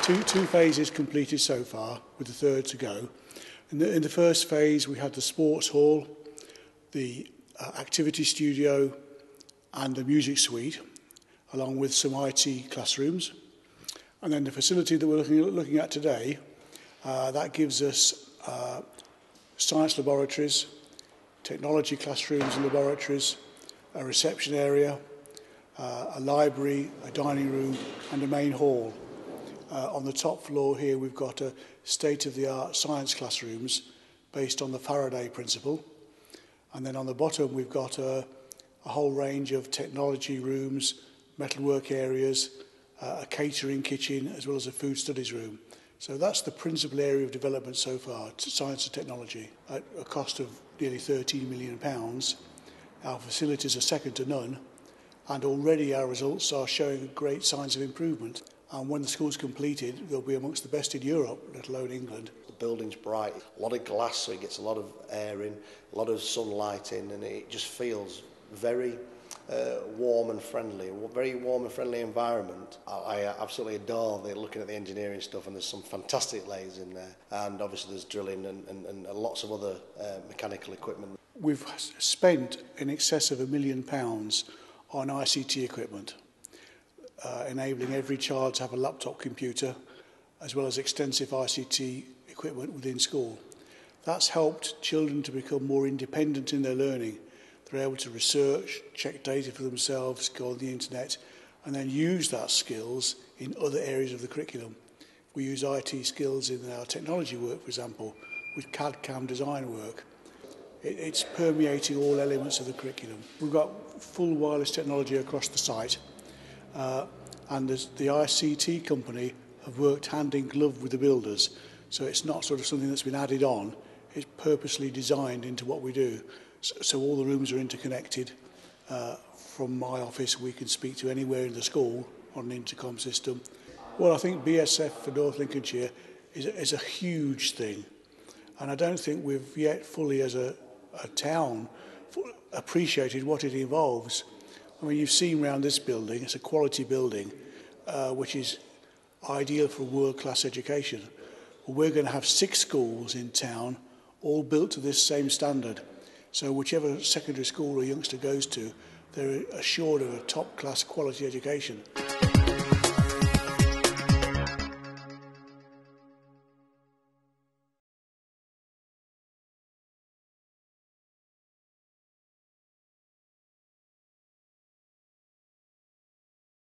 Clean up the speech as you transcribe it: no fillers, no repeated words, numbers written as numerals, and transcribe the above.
two phases completed so far, with the third to go. In the first phase, we had the sports hall, the activity studio, and the music suite, along with some IT classrooms. And then the facility that we're looking at today, that gives us science laboratories, technology classrooms and laboratories, a reception area, a library, a dining room, and a main hall. On the top floor here, we've got a state-of-the-art science classrooms based on the Faraday principle. And then on the bottom, we've got a whole range of technology rooms, metalwork areas, a catering kitchen, as well as a food studies room. So that's the principal area of development so far, science and technology. At a cost of nearly £13 million, our facilities are second to none, and already our results are showing great signs of improvement. And when the school's completed, they'll be amongst the best in Europe, let alone England. The building's bright, a lot of glass, so it gets a lot of air in, a lot of sunlight in, and it just feels very warm and friendly, a very warm and friendly environment. I absolutely adore looking at the engineering stuff, and there's some fantastic lathes in there, and obviously there's drilling and lots of other mechanical equipment. We've spent in excess of £1 million on ICT equipment, enabling every child to have a laptop computer, as well as extensive ICT equipment within school. That's helped children to become more independent in their learning. They're able to research, check data for themselves, go on the internet, and then use that skills in other areas of the curriculum. We use IT skills in our technology work, for example, with CAD/CAM design work. It's permeating all elements of the curriculum. We've got full wireless technology across the site, and the ICT company have worked hand in glove with the builders, so it's not sort of something that's been added on. It's purposely designed into what we do. So all the rooms are interconnected. From my office, we can speak to anywhere in the school on an intercom system. Well, I think BSF for North Lincolnshire is a huge thing, and I don't think we've yet fully, as a town, appreciated what it involves. I mean, you've seen around this building, it's a quality building, which is ideal for world-class education. Well, we're going to have 6 schools in town, all built to this same standard. So whichever secondary school a youngster goes to, they're assured of a top-class quality education.